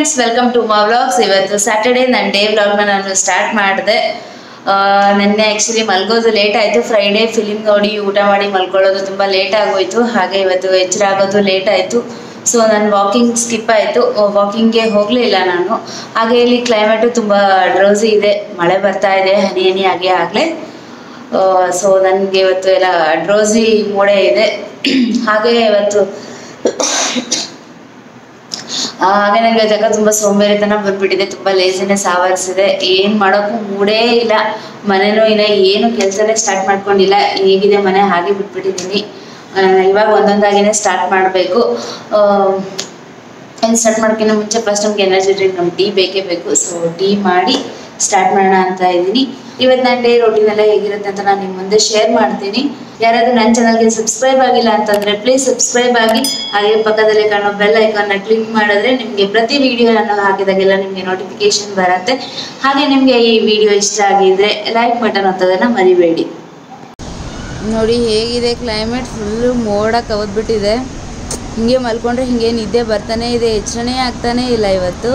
Friends, welcome to my vlogs. ಇವತ್ತು Saturday ನನ್ನ day ವ್ಲಾಗ್ನ ನಾನು ಸ್ಟಾರ್ಟ್ ಮಾಡಿದೆ. ನಿನ್ನೆ ಆ್ಯಕ್ಚುಲಿ ಮಲ್ಗೋದು ಲೇಟ್ ಆಯಿತು. ಫ್ರೈಡೇ ಫಿಲಿಮ್ ನೋಡಿ ಊಟ ಮಾಡಿ ಮಲ್ಕೊಳ್ಳೋದು ತುಂಬ ಲೇಟ್ ಆಗೋಯಿತು. ಹಾಗೆ ಇವತ್ತು ಎಚ್ಚರ ಆಗೋದು ಲೇಟ್ ಆಯಿತು. ಸೊ ನಾನು ವಾಕಿಂಗ್ ಸ್ಕಿಪ್ ಆಯಿತು, ವಾಕಿಂಗ್ಗೆ ಹೋಗಲಿಲ್ಲ ನಾನು. ಹಾಗೆ ಇಲ್ಲಿ ಕ್ಲೈಮೇಟು ತುಂಬ ಡ್ರೌಸಿ ಇದೆ, ಮಳೆ ಬರ್ತಾ ಇದೆ ಹನಿ ಹನಿ ಹಾಗೆ ಆಗಲೇ. ಸೊ ನನಗೆ ಇವತ್ತು ಎಲ್ಲ ಡ್ರೌಸಿ ಮೋಡೆ ಇದೆ. ಹಾಗೆ ಇವತ್ತು ಹಾಗೆ ನನಗೆ ಜಾಗ ತುಂಬ ಸೋಂಬೇರಿತನ ಬಂದ್ಬಿಟ್ಟಿದೆ, ತುಂಬ ಲೇಜಿನೆಸ್ ಆವರಿಸಿದೆ. ಏನು ಮಾಡೋಕ್ಕೂ ಮೂಡೇ ಇಲ್ಲ. ಮನೇನೂ ಇನ್ನ ಏನು ಕೆಲಸನೇ ಸ್ಟಾರ್ಟ್ ಮಾಡ್ಕೊಂಡಿಲ್ಲ. ಹೇಗಿದೆ ಮನೆ ಹಾಗೆ ಬಿಟ್ಬಿಟ್ಟಿದ್ದೀನಿ. ಇವಾಗ ಒಂದೊಂದಾಗಿನೇ ಸ್ಟಾರ್ಟ್ ಮಾಡಬೇಕು. ಏನು ಸ್ಟಾರ್ಟ್ ಮಾಡೋಕ್ಕಿಂತ ಮುಂಚೆ ಫಸ್ಟ್ ನಮ್ಗೆ ಎನರ್ಜಿ ಡ್ರಿಂಕ್, ನಮ್ಗೆ ಟೀ ಬೇಕೇ ಬೇಕು. ಸೊ ಟೀ ಮಾಡಿ ಸ್ಟಾರ್ಟ್ ಮಾಡೋಣ ಅಂತ ಇದ್ದೀನಿ. ಇವತ್ತು ನನ್ನ ಡೇ ರೂಟೀನ್ ಎಲ್ಲ ಹೇಗಿರುತ್ತೆ ಅಂತ ನಾನು ನಿಮ್ಮ ಮುಂದೆ ಶೇರ್ ಮಾಡ್ತೀನಿ. ಯಾರಾದರೂ ನನ್ನ ಚಾನಲ್ಗೆ ಸಬ್ಸ್ಕ್ರೈಬ್ ಆಗಿಲ್ಲ ಅಂತಂದರೆ ಪ್ಲೀಸ್ ಸಬ್ಸ್ಕ್ರೈಬ್ ಆಗಿ. ಹಾಗೆ ಪಕ್ಕದಲ್ಲಿ ಕಾಣೋ ಬೆಲ್ ಐಕಾನ್ನ ಕ್ಲಿಕ್ ಮಾಡಿದ್ರೆ ನಿಮಗೆ ಪ್ರತಿ ವಿಡಿಯೋ ನಾನು ಹಾಕಿದಾಗೆಲ್ಲ ನಿಮಗೆ ನೋಟಿಫಿಕೇಶನ್ ಬರುತ್ತೆ. ಹಾಗೆ ನಿಮಗೆ ಈ ವಿಡಿಯೋ ಇಷ್ಟ ಆಗಿದ್ರೆ ಲೈಕ್ ಬಟನ್ ಒತ್ತೋದನ್ನು ಮರಿಬೇಡಿ. ನೋಡಿ ಹೇಗಿದೆ ಕ್ಲೈಮೇಟ್, ಫುಲ್ಲು ಮೋಡ ಕವದ್ಬಿಟ್ಟಿದೆ. ಹಿಂಗೆ ಮಲ್ಕೊಂಡ್ರೆ ಹಿಂಗೆ ನಿದ್ದೆ ಬರ್ತಾನೆ ಇದೆ, ಎಚ್ಚರನೇ ಆಗ್ತಾನೇ ಇಲ್ಲ. ಇವತ್ತು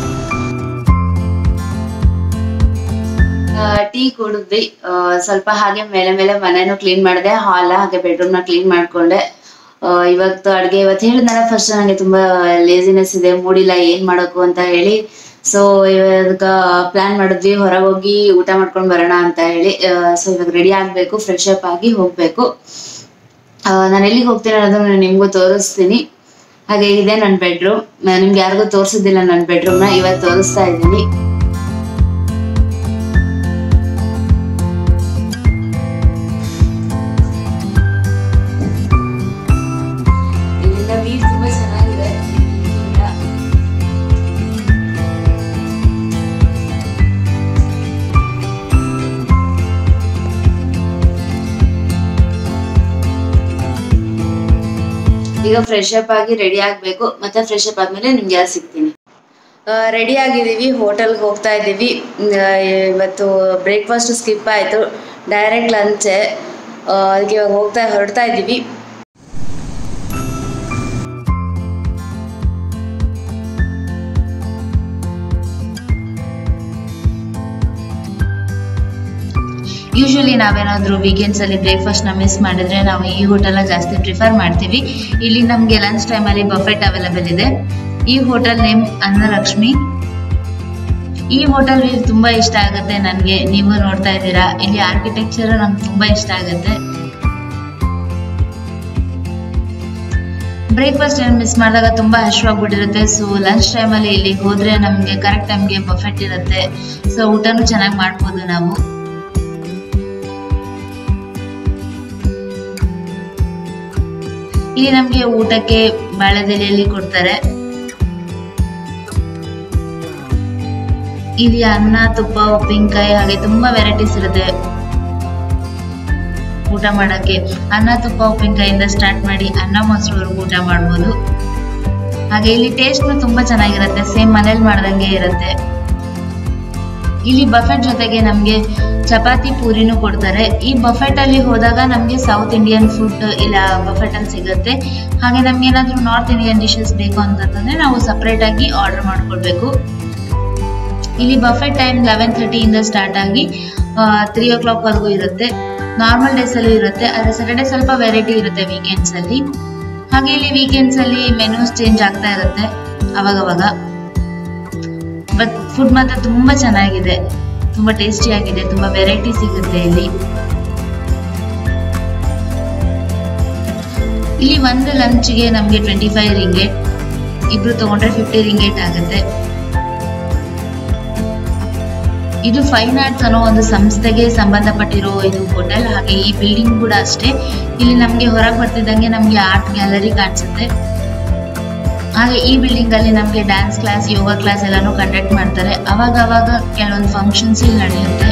ಟೀ ಕುಡಿದ್ವಿ. ಸ್ವಲ್ಪ ಹಾಗೆ ಮೇಲೆ ಮೇಲೆ ಮನೆನೂ ಕ್ಲೀನ್ ಮಾಡಿದೆ, ಹಾಲ್ ಹಾಗೆ ಬೆಡ್ರೂಮ್ನ ಕ್ಲೀನ್ ಮಾಡಿಕೊಂಡೆ. ಇವತ್ತು ಅಡುಗೆ ಇವತ್ತು ಹೇಳಿದ್ನಲ್ಲ ಫಸ್ಟ್, ನನಗೆ ತುಂಬ ಲೇಜಿನೆಸ್ ಇದೆ, ಮೂಡಿಲ್ಲ ಏನು ಮಾಡೋಕ್ಕೂ ಅಂತ ಹೇಳಿ. ಸೊ ಇವಾಗ ಪ್ಲ್ಯಾನ್ ಮಾಡಿದ್ವಿ ಹೊರಗೆ ಹೋಗಿ ಊಟ ಮಾಡ್ಕೊಂಡು ಬರೋಣ ಅಂತ ಹೇಳಿ. ಸೊ ಇವಾಗ ರೆಡಿ ಆಗಬೇಕು, ಫ್ರೆಶ್ ಅಪ್ ಆಗಿ ಹೋಗಬೇಕು. ನಾನು ಎಲ್ಲಿಗೆ ಹೋಗ್ತೀನಿ ಅನ್ನೋದನ್ನು ನಿಮಗೂ ತೋರಿಸ್ತೀನಿ. ಹಾಗೆ ಇದೆ ನನ್ನ ಬೆಡ್ರೂಮ್. ನಿಮ್ಗೆ ಯಾರಿಗೂ ತೋರಿಸಿದ್ದಿಲ್ಲ ನನ್ನ ಬೆಡ್ರೂಮ್ನ, ಇವತ್ತು ತೋರಿಸ್ತಾ ಇದ್ದೀನಿ. ಈಗ ಫ್ರೆಶ್ ಅಪ್ ಆಗಿ ರೆಡಿ ಆಗಬೇಕು. ಮತ್ತೆ ಫ್ರೆಶ್ ಅಪ್ ಆದ್ಮೇಲೆ ನಿಮ್ಗೆ ಸಿಗ್ತೀನಿ. ರೆಡಿ ಆಗಿದ್ದೀವಿ, ಹೋಟೆಲ್ಗೆ ಹೋಗ್ತಾ ಇದ್ದೀವಿ. ಇವತ್ತು ಬ್ರೇಕ್ಫಾಸ್ಟ್ ಸ್ಕಿಪ್ ಆಯಿತು, ಡೈರೆಕ್ಟ್ ಲಂಚೆ. ಅದಕ್ಕೆ ಇವಾಗ ಹೊರಡ್ತಾ ಇದ್ದೀವಿ. ಯೂಶ್ವಲಿ ನಾವೇನಾದರೂ ವೀಕೆಂಡ್ಸಲ್ಲಿ ಬ್ರೇಕ್ಫಾಸ್ಟ್ನ ಮಿಸ್ ಮಾಡಿದ್ರೆ ನಾವು ಈ ಹೋಟೆಲ್ನ ಜಾಸ್ತಿ ಪ್ರಿಫರ್ ಮಾಡ್ತೀವಿ. ಇಲ್ಲಿ ನಮಗೆ ಲಂಚ್ ಟೈಮಲ್ಲಿ ಬಫೆಟ್ ಅವೈಲೇಬಲ್ ಇದೆ. ಈ ಹೋಟೆಲ್ ನೇಮ್ ಅನ್ನಲಕ್ಷ್ಮಿ. ಈ ಹೋಟೆಲ್ ವ್ಯೂ ತುಂಬ ಇಷ್ಟ ಆಗುತ್ತೆ ನನಗೆ. ನೀವು ನೋಡ್ತಾ ಇದ್ದೀರಾ, ಇಲ್ಲಿ ಆರ್ಕಿಟೆಕ್ಚರ್ ನಮ್ಗೆ ತುಂಬ ಇಷ್ಟ ಆಗುತ್ತೆ. ಬ್ರೇಕ್ಫಾಸ್ಟ್ ಏನು ಮಿಸ್ ಮಾಡಿದಾಗ ತುಂಬ ಹಶ್ವಾಗ್ಬಿಟ್ಟಿರುತ್ತೆ. ಸೊ ಲಂಚ್ ಟೈಮಲ್ಲಿ ಇಲ್ಲಿಗೆ ಹೋದರೆ ನಮಗೆ ಕರೆಕ್ಟ್ ಟೈಮ್ಗೆ ಬಫೆಟ್ ಇರುತ್ತೆ. ಸೊ ಊಟನೂ ಚೆನ್ನಾಗಿ ಮಾಡ್ಬೋದು ನಾವು. ಇಲ್ಲಿ ನಮಗೆ ಊಟಕ್ಕೆ ಬಾಳೆದೆಲೆಯಲ್ಲಿ ಕೊಡ್ತಾರೆ. ಇಲ್ಲಿ ಅನ್ನ, ತುಪ್ಪ, ಉಪ್ಪಿನಕಾಯಿ ಹಾಗೆ ತುಂಬಾ ವೆರೈಟೀಸ್ ಇರುತ್ತೆ ಊಟ ಮಾಡಕ್ಕೆ. ಅನ್ನ, ತುಪ್ಪ, ಉಪ್ಪಿನಕಾಯಿಯಿಂದ ಸ್ಟಾರ್ಟ್ ಮಾಡಿ ಅನ್ನ ಮೊಸರುವರೆಗೂ ಊಟ ಮಾಡ್ಬೋದು. ಹಾಗೆ ಇಲ್ಲಿ ಟೇಸ್ಟ್ ತುಂಬಾ ಚೆನ್ನಾಗಿರುತ್ತೆ, ಸೇಮ್ ಮನೇಲಿ ಮಾಡ್ದಂಗೆ ಇರುತ್ತೆ. ಇಲ್ಲಿ ಬಫೆಟ್ ಜೊತೆಗೆ ನಮ್ಗೆ ಚಪಾತಿ ಪೂರಿನೂ ಕೊಡ್ತಾರೆ. ಈ ಬಫೆಟ್ ಅಲ್ಲಿ ಹೋದಾಗ ನಮ್ಗೆ ಸೌತ್ ಇಂಡಿಯನ್ ಫುಡ್ ಇಲ್ಲ ಬಫೆಟ್ ಅಲ್ಲಿ ಸಿಗುತ್ತೆ. ಹಾಗೆ ನಮ್ಗೆ ಏನಾದ್ರು ನಾರ್ತ್ ಇಂಡಿಯನ್ ಡಿಶಸ್ ಬೇಕು ಅಂತಂದ್ರೆ ನಾವು ಸಪರೇಟ್ ಆಗಿ ಆರ್ಡರ್ ಮಾಡ್ಕೊಳ್ಬೇಕು. ಇಲ್ಲಿ ಬಫೆಟ್ ಟೈಮ್ 11:30 ಇಂದ ಸ್ಟಾರ್ಟ್ ಆಗಿ 3 o'clock ವರೆಗೂ ಇರುತ್ತೆ. ನಾರ್ಮಲ್ ಡೇಸ್ ಅಲ್ಲಿ ಇರುತ್ತೆ, ಆದ್ರೆ ಸ್ಯಾಟರ್ಡೆ ಸ್ವಲ್ಪ ವೆರೈಟಿ ಇರುತ್ತೆ ವೀಕೆಂಡ್ಸ್ ಅಲ್ಲಿ. ಹಾಗೆ ಇಲ್ಲಿ ವೀಕೆಂಡ್ಸ್ ಅಲ್ಲಿ ಮೆನ್ಯೂಸ್ ಚೇಂಜ್ ಆಗ್ತಾ ಇರುತ್ತೆ ಅವಾಗವಾಗ. ಬಟ್ ಫುಡ್ ಮಾತ್ರ ತುಂಬಾ ಚೆನ್ನಾಗಿದೆ, ತುಂಬಾ ಟೇಸ್ಟಿ ಆಗಿದೆ, ತುಂಬಾ ವೆರೈಟಿ ಸಿಗುತ್ತೆ ಇಲ್ಲಿ. ಇಲ್ಲಿ ಒಂದು ಲಂಚ್ಗೆ ನಮ್ಗೆ 25 ರಿಂಗೇಟ್, ಇಬ್ರು ತಗೊಂಡ್ರೆ 50 ರಿಂಗೇಟ್ ಆಗುತ್ತೆ. ಇದು ಫೈನಾರ್ಟ್ಸ್ ಅನ್ನೋ ಒಂದು ಸಂಸ್ಥೆಗೆ ಸಂಬಂಧಪಟ್ಟಿರೋ ಇದು ಹೋಟೆಲ್. ಹಾಗೆ ಈ ಬಿಲ್ಡಿಂಗ್ ಕೂಡ ಅಷ್ಟೇ. ಇಲ್ಲಿ ನಮ್ಗೆ ಹೊರಗೆ ಬರ್ತಿದ್ದಂಗೆ ನಮ್ಗೆ ಆರ್ಟ್ ಗ್ಯಾಲರಿ ಕಾಣಿಸುತ್ತೆ. ಹಾಗೆ ಈ ಬಿಲ್ಡಿಂಗ್ ಅಲ್ಲಿ ನಮ್ಗೆ ಡ್ಯಾನ್ಸ್ ಕ್ಲಾಸ್, ಯೋಗ ಕ್ಲಾಸ್ ಎಲ್ಲಾನು ಕಂಡಕ್ಟ್ ಮಾಡ್ತಾರೆ. ಅವಾಗ ಕೆಲವೊಂದು ಫಂಕ್ಷನ್ಸ್ ಇಲ್ಲಿ ನಡೆಯುತ್ತೆ.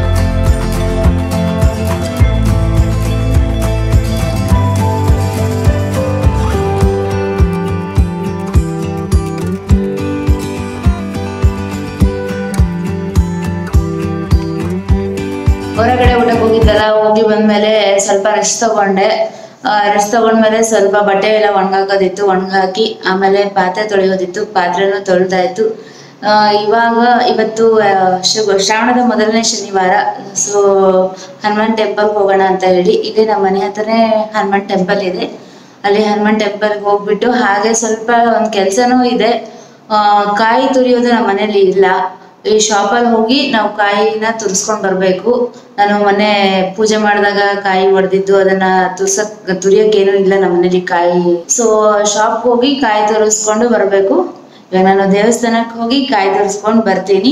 ಹೊರಗಡೆ ಊಟಕ್ಕೆ ಹೋಗಿದ್ದಲ್ಲ, ಹೋಗಿ ಬಂದ್ಮೇಲೆ ಸ್ವಲ್ಪ ರೆಸ್ಟ್ ತಗೊಂಡೆ. ರೆಸ್ಟ್ ತಗೊಂಡ್ಮೇಲೆ ಸ್ವಲ್ಪ ಬಟ್ಟೆ ಎಲ್ಲ ಒಣಗಾಕೋದಿತ್ತು, ಒಣಗಾಕಿ ಆಮೇಲೆ ಪಾತ್ರೆ ತೊಳೆಯೋದಿತ್ತು, ಪಾತ್ರೆನೂ ತೊಳೆದಾಯ್ತು. ಇವಾಗ ಇವತ್ತು ಶ್ರಾವಣದ ಮೊದಲನೇ ಶನಿವಾರ. ಸೊ ಹನುಮಾನ್ ಟೆಂಪಲ್ ಹೋಗೋಣ ಅಂತ ಹೇಳಿ, ಇಲ್ಲೇ ನಮ್ಮ ಮನೆ ಹತ್ರನೇ ಹನುಮಾನ್ ಟೆಂಪಲ್ ಇದೆ. ಅಲ್ಲಿ ಹನುಮಾನ್ ಟೆಂಪಲ್ ಹೋಗ್ಬಿಟ್ಟು ಹಾಗೆ ಸ್ವಲ್ಪ ಒಂದು ಕೆಲಸನೂ ಇದೆ. ಕಾಯಿ ತುರಿಯೋದು ನಮ್ಮ ಮನೇಲಿ ಇಲ್ಲ. ಈ ಶಾಪಲ್ಲಿ ಹೋಗಿ ನಾವು ಕಾಯಿನ ತುರಿಸ್ಕೊಂಡು ಬರಬೇಕು. ನಾನು ಮೊನ್ನೆ ಪೂಜೆ ಮಾಡಿದಾಗ ಕಾಯಿ ಹೊಡೆದಿದ್ದು, ಅದನ್ನ ತುರಿಯೋಕ್ಕೇನೂ ಇಲ್ಲ ನಮ್ಮ ಮನೇಲಿ ಕಾಯಿ. ಸೊ ಶಾಪ್ಗೆ ಹೋಗಿ ಕಾಯಿ ತುರಿಸ್ಕೊಂಡು ಬರಬೇಕು. ಇವಾಗ ನಾನು ದೇವಸ್ಥಾನಕ್ಕೆ ಹೋಗಿ ಕಾಯಿ ತುರಿಸ್ಕೊಂಡು ಬರ್ತೀನಿ.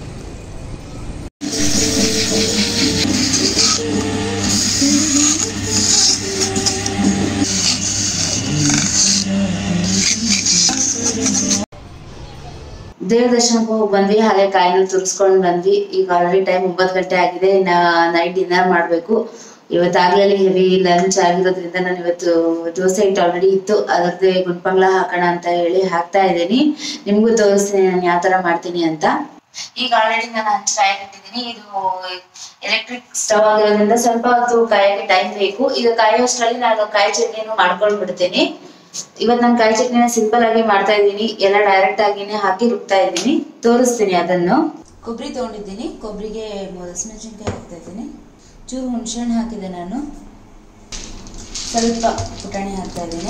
ದೇವ್ರ ದರ್ಶನಕ್ಕೆ ಹೋಗಿ ಬಂದ್ವಿ, ಹಾಗೆ ಕಾಯಿನ ತುರಿಸ್ಕೊಂಡು ಬಂದ್ವಿ. ಈಗ ಆಲ್ರೆಡಿ ಟೈಮ್ 9 ಗಂಟೆ ಆಗಿದೆ. ನೈಟ್ ಡಿನ್ನರ್ ಮಾಡಬೇಕು. ಇವತ್ತಾಗಲೇ ಹೆವಿ ಲಂಚ್ ಆಗಿರೋದ್ರಿಂದ ನಾನು ಇವತ್ತು ದೋಸೆ ಹಿಟ್ಟು ಆಲ್ರೆಡಿ ಇತ್ತು, ಅದರದ್ದೇ ಗುಂಡ್ಪಂಗ್ಲ ಹಾಕೋಣ ಅಂತ ಹೇಳಿ ಹಾಕ್ತಾ ಇದ್ದೀನಿ. ನಿಮಗೂ ತೋರಿಸ್ತೀನಿ ನಾನು ಯಾವ ಥರ ಮಾಡ್ತೀನಿ ಅಂತ. ಈಗ ಆಲ್ರೆಡಿ ನಾನು ಕಾಯಕ್ಕಿಟ್ಟಿದ್ದೀನಿ. ಇದು ಎಲೆಕ್ಟ್ರಿಕ್ ಸ್ಟವ್ ಆಗಿರೋದ್ರಿಂದ ಸ್ವಲ್ಪ ಹೊತ್ತು ಕಾಯಕ್ಕೆ ಟೈಮ್ ಬೇಕು. ಈಗ ಕಾಯೋಷ್ಟರಲ್ಲಿ ನಾನು ಕಾಯಿ ಚಟ್ನಿಯನ್ನು ಮಾಡ್ಕೊಂಡು ಬಿಡ್ತೀನಿ. ಇವತ್ತು ನಾನು ಕಾಯಿ ಚಟ್ನಿನ ಸಿಂಪಲ್ ಆಗಿ ಮಾಡ್ತಾ ಇದ್ದೀನಿ. ಎಲ್ಲ ಡೈರೆಕ್ಟ್ ಆಗಿನೇ ಹಾಕಿ ರುಬ್ತಾ ಇದ್ದೀನಿ, ತೋರಿಸ್ತೀನಿ ಅದನ್ನು. ಕೊಬ್ಬರಿ ತೊಗೊಂಡಿದ್ದೀನಿ, ಕೊಬ್ಬರಿಗೆ ಹಸಿಮೆಣಸಿನ್ಕಾಯಿ ಹಾಕ್ತಾ ಇದ್ದೀನಿ. ಚೂರು ಹುಣಸೆಹಣ್ಣು ಹಾಕಿದೆ ನಾನು, ಸ್ವಲ್ಪ ಪುಟಾಣಿ ಹಾಕ್ತಾ ಇದ್ದೀನಿ.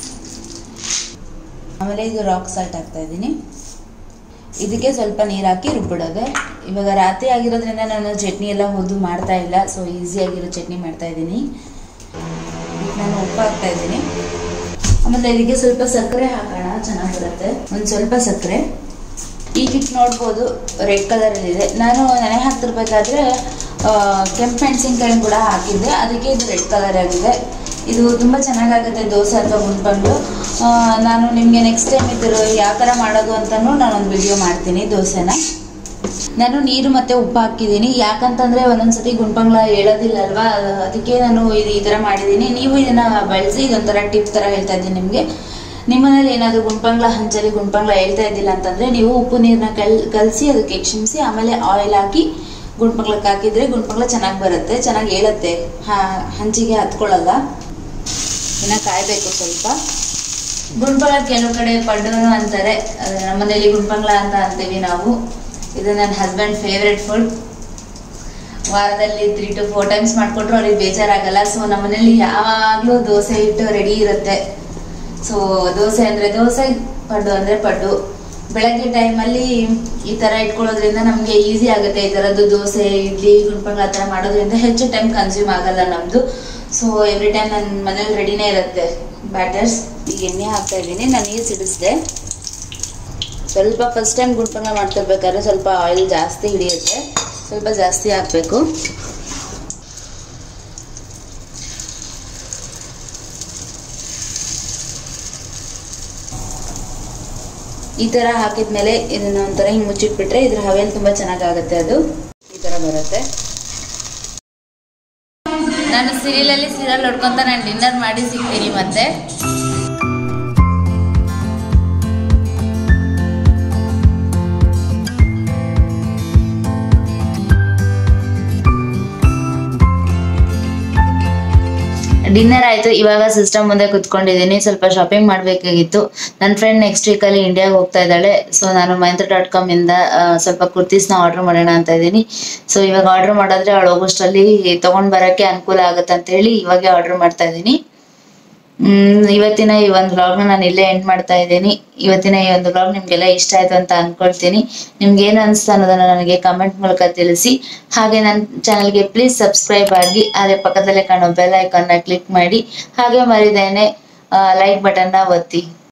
ಆಮೇಲೆ ಇದು ರಾಕ್ ಸಾಲ್ಟ್ ಹಾಕ್ತಾ ಇದ್ದೀನಿ. ಇದಕ್ಕೆ ಸ್ವಲ್ಪ ನೀರು ಹಾಕಿ ರುಬ್ಬಿಡೋದೆ. ಇವಾಗ ರಾತ್ರಿ ಆಗಿರೋದ್ರಿಂದ ನಾನು ಚಟ್ನಿ ಎಲ್ಲ ಹುರಿದು ಮಾಡ್ತಾ ಇಲ್ಲ. ಸೊ ಈಸಿಯಾಗಿರೋ ಚಟ್ನಿ ಮಾಡ್ತಾ ಇದ್ದೀನಿ. ನಾನು ಉಪ್ಪು ಹಾಕ್ತಾ ಇದ್ದೀನಿ. ಆಮೇಲೆ ಇದಕ್ಕೆ ಸ್ವಲ್ಪ ಸಕ್ಕರೆ ಹಾಕೋಣ, ಚೆನ್ನಾಗಿ ಬರುತ್ತೆ. ಒಂದು ಸ್ವಲ್ಪ ಸಕ್ಕರೆ. ಈ ಹಿಟ್ಟು ನೋಡ್ಬೋದು ರೆಡ್ ಕಲರಲ್ಲಿದೆ. ನಾನು ನೆನೆ ಹಾಕ್ತಿರ್ಬೇಕಾದ್ರೆ ಕೆಂಪು ಮೆಣಸಿನ್ಕಾಯಿ ಕೂಡ ಹಾಕಿದ್ದೆ, ಅದಕ್ಕೆ ಇದು ರೆಡ್ ಕಲರ್ ಆಗಿದೆ. ಇದು ತುಂಬ ಚೆನ್ನಾಗಾಗುತ್ತೆ ದೋಸೆ ಅಥವಾ ಗುಂಡ್ಪಂಗ್ಲು. ನಾನು ನಿಮಗೆ ನೆಕ್ಸ್ಟ್ ಟೈಮ್ ಇದ್ರ ಯಾವ ಥರ ಮಾಡೋದು ಅಂತಲೂ ನಾನೊಂದು ವಿಡಿಯೋ ಮಾಡ್ತೀನಿ ದೋಸೆನ. ನಾನು ನೀರು ಮತ್ತು ಉಪ್ಪು ಹಾಕಿದ್ದೀನಿ. ಯಾಕಂತಂದರೆ ಒಂದೊಂದ್ಸತಿ ಗುಂಡ್ಪಂಗ್ಲ ಹೇಳೋದಿಲ್ಲ ಅಲ್ವಾ, ಅದಕ್ಕೆ ನಾನು ಈ ಥರ ಮಾಡಿದ್ದೀನಿ. ನೀವು ಇದನ್ನು ಬಳಸಿ, ಇದೊಂಥರ ಟಿಪ್ ಥರ ಹೇಳ್ತಾ ಇದ್ದೀನಿ ನಿಮಗೆ. ನಿಮ್ಮನೇಲಿ ಏನಾದರೂ ಗುಂಡ್ಪಂಗ್ಲ ಹಂಚಲಿ ಗುಂಡ್ಪಂಗ್ಲ ಹೇಳ್ತಾ ಇದ್ದಿಲ್ಲ ಅಂತಂದರೆ ನೀವು ಉಪ್ಪು ನೀರನ್ನ ಕಲಸಿ ಅದಕ್ಕೆ ಕ್ಷಮಿಸಿ ಆಮೇಲೆ ಆಯಿಲ್ ಹಾಕಿ ಗುಂಡ್ಪಂಗ್ಲಕ್ಕೆ ಹಾಕಿದರೆ ಗುಂಡ್ಪಂಗ್ಲ ಚೆನ್ನಾಗಿ ಬರುತ್ತೆ, ಚೆನ್ನಾಗಿ ಹೇಳುತ್ತೆ, ಹಂಚಿಗೆ ಹತ್ಕೊಳ್ಳಲ್ಲ. ಇನ್ನು ಕಾಯಬೇಕು ಸ್ವಲ್ಪ. ಗುಂಡ್ಪಂಗ್ಲ ಕೆಲವು ಕಡೆ ಪಡ್ಡು ಅಂತಾರೆ, ನಮ್ಮನೇಲಿ ಗುಂಡ್ಪಂಗ್ಲ ಅಂತ ಅಂತೀವಿ ನಾವು. ಇದು ನನ್ನ ಹಸ್ಬೆಂಡ್ ಫೇವ್ರೆಟ್ ಫುಡ್. ವಾರದಲ್ಲಿ 3 to 4 ಟೈಮ್ಸ್ ಮಾಡಿಕೊಟ್ರು ಅವ್ರಿಗೆ ಬೇಜಾರಾಗಲ್ಲ. ಸೊ ನಮ್ಮನೇಲಿ ಯಾವಾಗಲೂ ದೋಸೆ ಹಿಟ್ಟು ರೆಡಿ ಇರುತ್ತೆ. ಸೊ ದೋಸೆ ಅಂದರೆ ದೋಸೆ, ಪಡ್ಡು ಅಂದರೆ ಪಡ್ಡು. ಬೆಳಗ್ಗೆ ಟೈಮಲ್ಲಿ ಈ ಥರ ಇಟ್ಕೊಳ್ಳೋದ್ರಿಂದ ನಮಗೆ ಈಸಿ ಆಗುತ್ತೆ. ಈ ಥರದ್ದು ದೋಸೆ, ಇಡ್ಲಿ, ಗುಂಡ್ಪಂಗ್ಲ ಆ ಥರ ಮಾಡೋದ್ರಿಂದ ಹೆಚ್ಚು ಟೈಮ್ ಕನ್ಸ್ಯೂಮ್ ಆಗಲ್ಲ ನಮ್ಮದು. ಸೊ ಎವ್ರಿ ಟೈಮ್ ನನ್ನ ಮನೇಲಿ ರೆಡಿನೇ ಇರುತ್ತೆ ಬ್ಯಾಟರ್ಸ್. ಈಗ ಎಣ್ಣೆ ಹಾಕ್ತಾ ಇದ್ದೀನಿ. ನಾನು ನೀರು ಸಿಡಿಸಿದೆ. ಸ್ವಲ್ಪ ಫಸ್ಟ್ ಟೈಮ್ ಗುಂಡ್ಪಂಗ್ಲ ಮಾಡ್ತಿರ್ಬೇಕಾದ್ರೆ ಸ್ವಲ್ಪ ಆಯಿಲ್ ಜಾಸ್ತಿ ಹಿಡಿಯುತ್ತೆ, ಸ್ವಲ್ಪ ಜಾಸ್ತಿ ಹಾಕಬೇಕು. ಈ ಥರ ಹಾಕಿದ್ಮೇಲೆ ಇದನ್ನ ಒಂಥರ ಹಿಂಗೆ ಮುಚ್ಚಿಟ್ಬಿಟ್ರೆ ಇದ್ರ ಹವೆಯಲ್ಲಿ ತುಂಬ ಚೆನ್ನಾಗಾಗುತ್ತೆ. ಅದು ಈ ಥರ ಬರುತ್ತೆ. ನಾನು ಸೀರಿಯಲ್ ನೋಡ್ಕೊಂತ ನಾನು ಡಿನ್ನರ್ ಮಾಡಿ ಸಿಗ್ತೀನಿ ಮತ್ತೆ. ಡಿನ್ನರ್ ಆಯಿತು. ಇವಾಗ ಸಿಸ್ಟಮ್ ಮುಂದೆ ಕುತ್ಕೊಂಡಿದ್ದೀನಿ. ಸ್ವಲ್ಪ ಶಾಪಿಂಗ್ ಮಾಡಬೇಕಾಗಿತ್ತು. ನನ್ನ ಫ್ರೆಂಡ್ ನೆಕ್ಸ್ಟ್ ವೀಕಲ್ಲಿ ಇಂಡಿಯಾಗೆ ಹೋಗ್ತಾ ಇದ್ದಾಳೆ. ಸೊ ನಾನು myntra.com ಇಂದ ಸ್ವಲ್ಪ ಕುರ್ತೀಸ್ನ ಆರ್ಡರ್ ಮಾಡೋಣ ಅಂತ ಇದ್ದೀನಿ. ಸೊ ಇವಾಗ ಆರ್ಡರ್ ಮಾಡಿದ್ರೆ ಅವಳು ಹೋಗೋಷ್ಟರಲ್ಲಿ ತೊಗೊಂಡು ಬರೋಕ್ಕೆ ಅನುಕೂಲ ಆಗುತ್ತೆ ಅಂತೇಳಿ ಇವಾಗೆ ಆರ್ಡರ್ ಮಾಡ್ತಾ ಇದ್ದೀನಿ. ಇವತ್ತಿನ ಈ ಒಂದು ವ್ಲಾಗ್ನ ನಾನು ಇಲ್ಲೇ ಎಂಡ್ ಮಾಡ್ತಾ ಇದ್ದೀನಿ. ಇವತ್ತಿನ ಈ ಒಂದು ವ್ಲಾಗ್ ನಿಮಗೆಲ್ಲ ಇಷ್ಟ ಆಯಿತು ಅಂತ ಅಂದ್ಕೊಳ್ತೀನಿ. ನಿಮ್ಗೆ ಏನು ಅನಿಸ್ತಾ ಅನ್ನೋದನ್ನು ನನಗೆ ಕಮೆಂಟ್ ಮೂಲಕ ತಿಳಿಸಿ. ಹಾಗೆ ನನ್ನ ಚಾನಲ್ಗೆ ಪ್ಲೀಸ್ ಸಬ್ಸ್ಕ್ರೈಬ್ ಆಗಿ, ಅದೇ ಪಕ್ಕದಲ್ಲೇ ಕಾಣೋ ಬೆಲ್ ಐಕಾನ್ನ ಕ್ಲಿಕ್ ಮಾಡಿ, ಹಾಗೆ ಮರಿದೇನೆ ಲೈಕ್ ಬಟನ್ನ ಒತ್ತಿ.